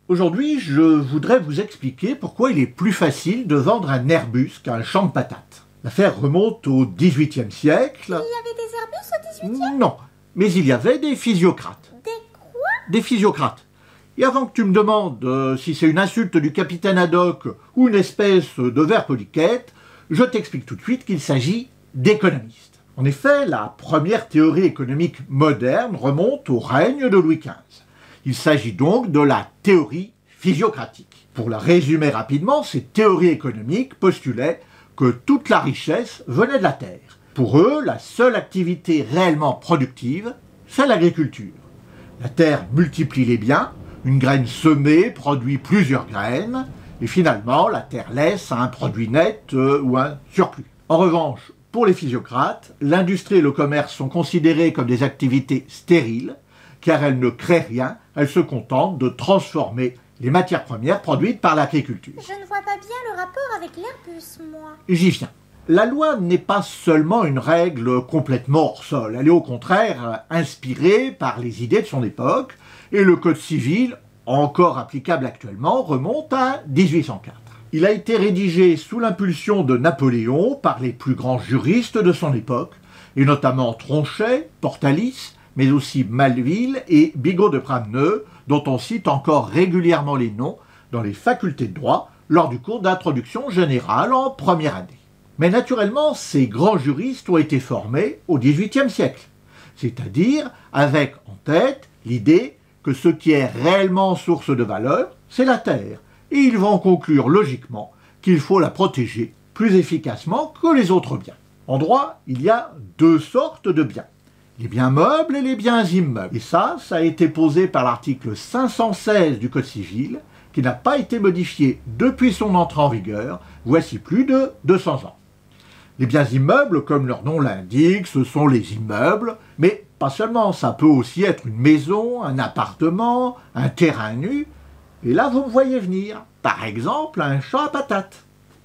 Aujourd'hui, je voudrais vous expliquer pourquoi il est plus facile de vendre un Airbus qu'un champ de patates. L'affaire remonte au XVIIIe siècle. Il y avait des Airbus au XVIIIe? Non, mais il y avait des physiocrates. Des quoi? Des physiocrates. Et avant que tu me demandes si c'est une insulte du capitaine Haddock ou une espèce de ver poliquette, je t'explique tout de suite qu'il s'agit d'économistes. En effet, la première théorie économique moderne remonte au règne de Louis XV. Il s'agit donc de la théorie physiocratique. Pour la résumer rapidement, cette théorie économique postulait que toute la richesse venait de la terre. Pour eux, la seule activité réellement productive, c'est l'agriculture. La terre multiplie les biens, une graine semée produit plusieurs graines, et finalement, la terre laisse un produit net ou un surplus. En revanche, pour les physiocrates, l'industrie et le commerce sont considérés comme des activités stériles, car elles ne créent rien, elles se contentent de transformer les matières premières produites par l'agriculture. Je ne vois pas bien le rapport avec l'Airbus, moi. J'y viens. La loi n'est pas seulement une règle complètement hors sol, elle est au contraire inspirée par les idées de son époque, et le Code civil, encore applicable actuellement, remonte à 1804. Il a été rédigé sous l'impulsion de Napoléon par les plus grands juristes de son époque, et notamment Tronchet, Portalis, mais aussi Maleville et Bigot de Pramneux, dont on cite encore régulièrement les noms dans les facultés de droit lors du cours d'introduction générale en première année. Mais naturellement, ces grands juristes ont été formés au XVIIIe siècle, c'est-à-dire avec en tête l'idée que ce qui est réellement source de valeur, c'est la terre, et ils vont conclure logiquement qu'il faut la protéger plus efficacement que les autres biens. En droit, il y a deux sortes de biens. Les biens meubles et les biens immeubles. Et ça a été posé par l'article 516 du Code civil, qui n'a pas été modifié depuis son entrée en vigueur, voici plus de 200 ans. Les biens immeubles, comme leur nom l'indique, ce sont les immeubles, mais pas seulement, ça peut aussi être une maison, un appartement, un terrain nu, et là vous me voyez venir, par exemple un champ à patates.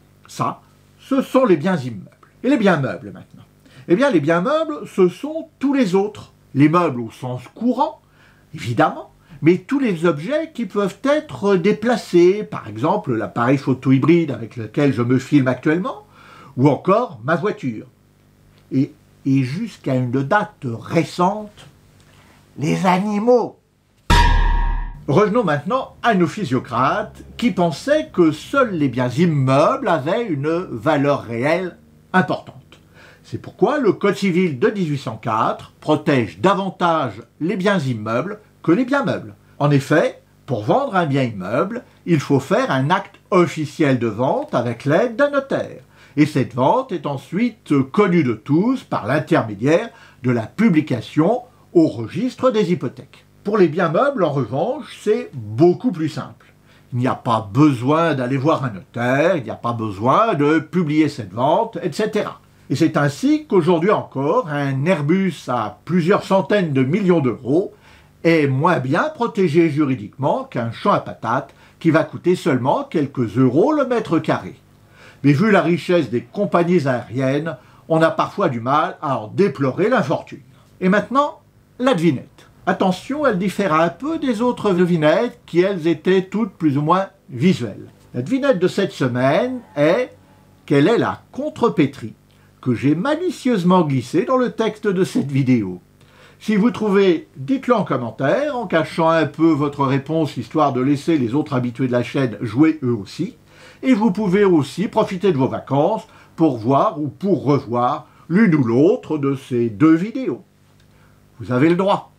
Ça, ce sont les biens immeubles. Et les biens meubles maintenant? Eh bien, les biens meubles, ce sont tous les autres. Les meubles au sens courant, évidemment, mais tous les objets qui peuvent être déplacés, par exemple l'appareil photo hybride avec lequel je me filme actuellement, ou encore ma voiture. Et jusqu'à une date récente, les animaux. Revenons maintenant à nos physiocrates qui pensaient que seuls les biens immeubles avaient une valeur réelle importante. C'est pourquoi le Code civil de 1804 protège davantage les biens immeubles que les biens meubles. En effet, pour vendre un bien immeuble, il faut faire un acte officiel de vente avec l'aide d'un notaire. Et cette vente est ensuite connue de tous par l'intermédiaire de la publication au registre des hypothèques. Pour les biens meubles, en revanche, c'est beaucoup plus simple. Il n'y a pas besoin d'aller voir un notaire, il n'y a pas besoin de publier cette vente, etc. Et c'est ainsi qu'aujourd'hui encore, un Airbus à plusieurs centaines de millions d'euros est moins bien protégé juridiquement qu'un champ à patates qui va coûter seulement quelques euros le mètre carré. Mais vu la richesse des compagnies aériennes, on a parfois du mal à en déplorer l'infortune. Et maintenant, la devinette. Attention, elle diffère un peu des autres devinettes qui, elles, étaient toutes plus ou moins visuelles. La devinette de cette semaine est « Quelle est la contrepétrie ?» que j'ai malicieusement glissée dans le texte de cette vidéo. Si vous trouvez, dites-le en commentaire, en cachant un peu votre réponse, histoire de laisser les autres habitués de la chaîne jouer eux aussi. Et vous pouvez aussi profiter de vos vacances pour voir ou pour revoir l'une ou l'autre de ces deux vidéos. Vous avez le droit.